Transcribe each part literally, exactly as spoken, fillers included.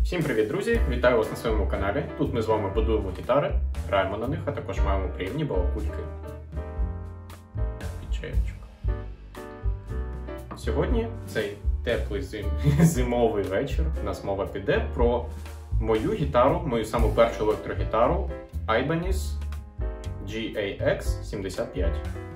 Всім привіт, друзі! Вітаю вас на своєму каналі. Тут ми з вами будуємо гітари, граємо на них, а також маємо приємні балакульки під чаєчок. Сьогодні цей теплий зим... зимовий вечір у нас мова піде про мою гітару, мою саму першу електрогітару Ibanez джі ей ікс сімдесят п'ять.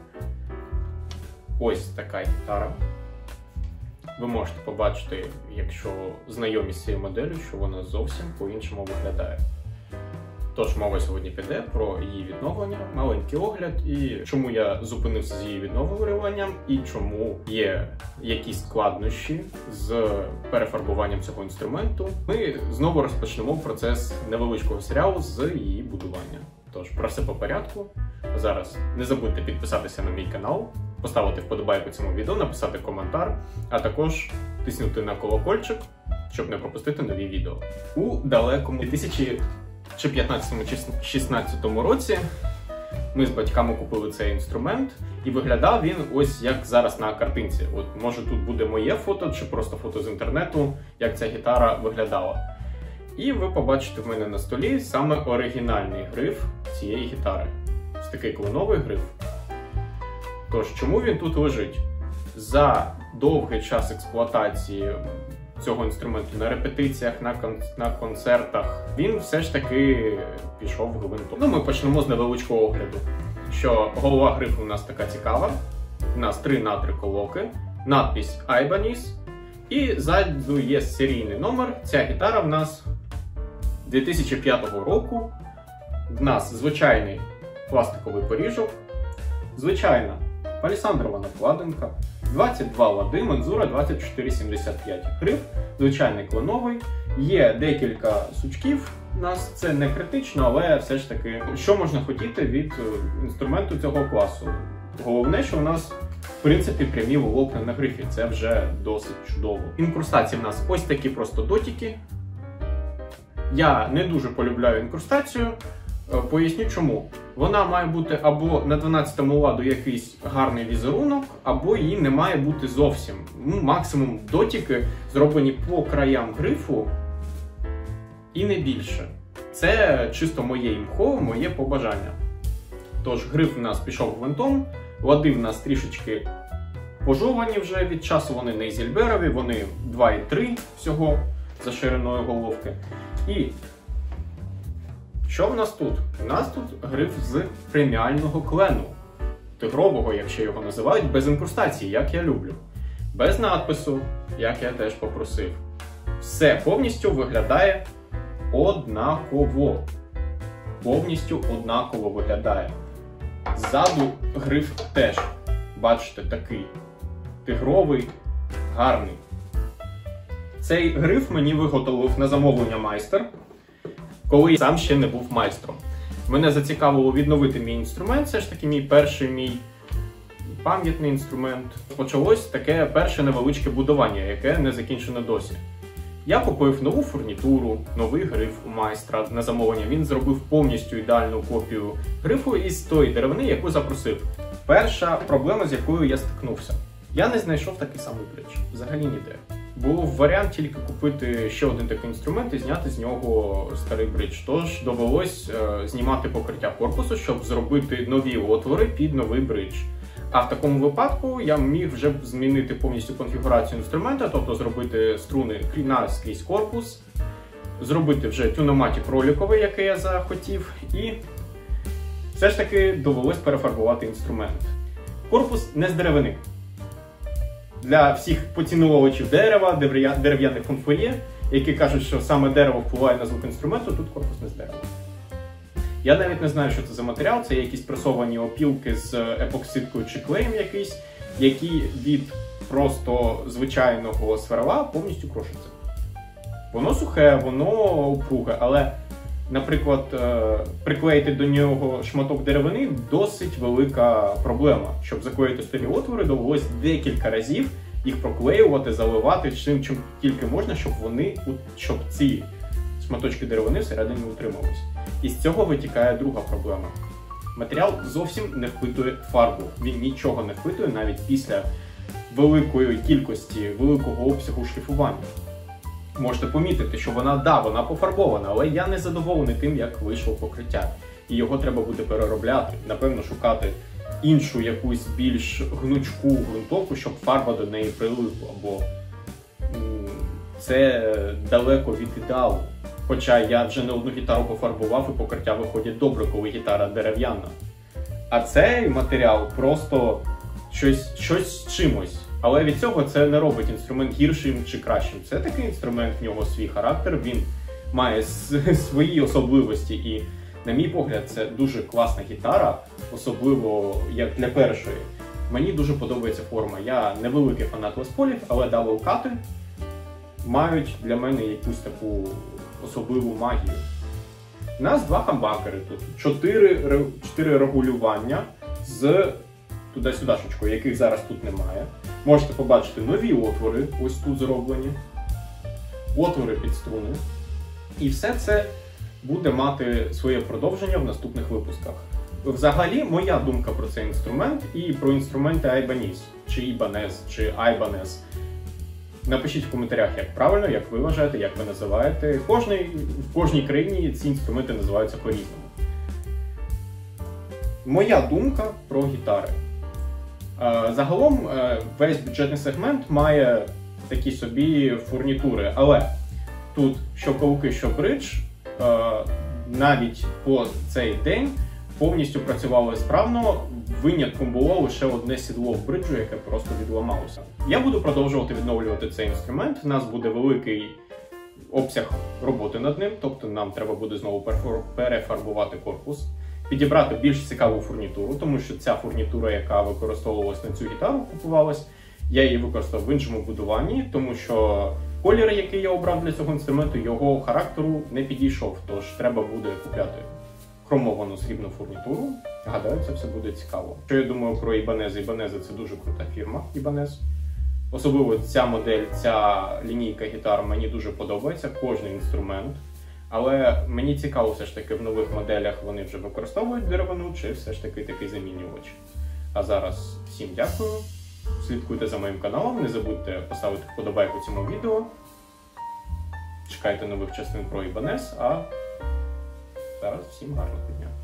Ось така гітара. Ви можете побачити, якщо знайомі з цією моделлю, що вона зовсім по-іншому виглядає. Тож мова сьогодні піде про її відновлення, маленький огляд, і чому я зупинився з її відновленням, і чому є якісь складнощі з перефарбуванням цього інструменту. Ми знову розпочнемо процес невеличкого серіалу з її будування. Тож, про все по порядку. Зараз не забудьте підписатися на мій канал, поставити вподобайку цьому відео, написати коментар, а також тиснути на колокольчик, щоб не пропустити нові відео. У далекому дві тисячі п'ятнадцятому чи шістнадцятому році ми з батьками купили цей інструмент, і виглядав він ось як зараз на картинці. От, може тут буде моє фото, чи просто фото з інтернету, як ця гітара виглядала. І ви побачите в мене на столі саме оригінальний гриф цієї гітари. Ось такий кленовий гриф. Тож, чому він тут лежить? За довгий час експлуатації цього інструменту на репетиціях, на, кон на концертах, він все ж таки пішов гвинтом. Ну, ми почнемо з невеличкого огляду. Що голова грифу у нас така цікава. У нас три на три колоки, надпись Ibanez, і ззаду є серійний номер. Ця гітара в нас дві тисячі п'ятого року. В нас звичайний пластиковий поріжок, звичайна палісандрова накладинка, двадцять два лади, мензура двадцять чотири сімдесят п'ять. Гриф, звичайний кленовий. Є декілька сучків, у нас це не критично, але все ж таки, що можна хотіти від інструменту цього класу? Головне, що у нас, в принципі, прямі волокна на грифі, це вже досить чудово. Інкрустації в нас ось такі просто дотики. Я не дуже полюбляю інкрустацію. Поясню чому. Вона має бути або на дванадцятому ладу якийсь гарний візерунок, або її не має бути зовсім. Ну, максимум дотики зроблені по краям грифу і не більше. Це чисто моє імхо, моє побажання. Тож гриф у нас пішов гвинтом, лади в нас трішечки пожовані вже від часу, вони не ізельберові, вони два і три всього за шириною головки. І що в нас тут? У нас тут гриф з преміального клену. Тигрового, якщо його називають, без інкрустації, як я люблю. Без надпису, як я теж попросив. Все повністю виглядає однаково. Повністю однаково виглядає. Ззаду гриф теж, бачите, такий тигровий, гарний. Цей гриф мені виготовив на замовлення майстер, коли я сам ще не був майстром. Мене зацікавило відновити мій інструмент, це ж таки мій перший мій пам'ятний інструмент. Почалось таке перше невеличке будування, яке не закінчено досі. Я купив нову фурнітуру, новий гриф у майстра на замовлення. Він зробив повністю ідеальну копію грифу із тої деревини, яку запросив. Перша проблема, з якою я стикнувся. Я не знайшов такий самий бридж. Взагалі ніде. Був варіант тільки купити ще один такий інструмент і зняти з нього старий бридж. Тож довелось е, знімати покриття корпусу, щоб зробити нові отвори під новий бридж. А в такому випадку я міг вже змінити повністю конфігурацію інструмента, тобто зробити струни наскрізь корпус, зробити вже тюноматі кроліковий, який я захотів, і все ж таки довелось перефарбувати інструмент. Корпус не з деревини. Для всіх поцінувачів дерева, дерев'яних фанфур'є, які кажуть, що саме дерево впливає на звук інструменту, тут корпус не з дерева. Я навіть не знаю, що це за матеріал, це якісь пресовані опілки з епоксидкою чи клеєм якийсь, які від просто звичайного сверла повністю крошаться. Воно сухе, воно упруге, але, наприклад, приклеїти до нього шматок деревини досить велика проблема. Щоб заклеїти старі отвори, довелось декілька разів їх проклеювати, заливати чим, чим тільки можна, щоб вони, щоб ці шматочки деревини всередині утримались. І з цього витікає друга проблема. Матеріал зовсім не впитує фарбу. Він нічого не впитує навіть після великої кількості, великого обсягу шліфування. можете помітити, що вона, да, вона пофарбована, але я не задоволений тим, як вийшло покриття. І його треба буде переробляти, напевно, шукати іншу якусь більш гнучку ґрунтовку, щоб фарба до неї прилипла, бо це далеко від ідеалу. Хоча я вже не одну гітару пофарбував і покриття виходять добре, коли гітара дерев'яна. А цей матеріал просто щось, щось з чимось. Але від цього це не робить інструмент гіршим чи кращим. Це такий інструмент, в нього свій характер, він має свої особливості. І, на мій погляд, це дуже класна гітара, особливо як для першої. Мені дуже подобається форма. Я не великий фанат Лес Полів, але даблкати мають для мене якусь таку особливу магію. У нас два хамбакери тут. Чотири, чотири регулювання з туди-сюдашечкою, яких зараз тут немає. Можете побачити нові отвори, ось тут зроблені. Отвори під струни. І все це буде мати своє продовження в наступних випусках. Взагалі, моя думка про цей інструмент і про інструменти Ibanez, чи Ibanez, чи Ibanez. Напишіть в коментарях, як правильно, як ви вважаєте, як ви називаєте. Кожний, в кожній країні ці інструменти називаються по-різному. Моя думка про гітари. Загалом весь бюджетний сегмент має такі собі фурнітури, але тут що колки, що бридж, навіть по цей день повністю працювали справно. Винятком було лише одне сідло в бриджу, яке просто відламалося. Я буду продовжувати відновлювати цей інструмент. У нас буде великий обсяг роботи над ним, тобто нам треба буде знову перефарбувати корпус, підібрати більш цікаву фурнітуру, тому що ця фурнітура, яка використовувалась на цю гітару, купувалась, я її використав в іншому будуванні, тому що колір, який я обрав для цього інструменту, його характеру не підійшов, тож треба буде купляти хромовану срібну фурнітуру. Гадаю, це все буде цікаво. Що я думаю про Ibanez? Ibanez – це дуже крута фірма, Ibanez. Особливо ця модель, ця лінійка гітар мені дуже подобається, кожний інструмент. Але мені цікаво все ж таки в нових моделях вони вже використовують деревину, чи все ж таки такий замінювач. А зараз всім дякую, слідкуйте за моїм каналом, не забудьте поставити вподобайку цьому відео. Чекайте нових частин про Ibanez, а зараз всім гарного дня.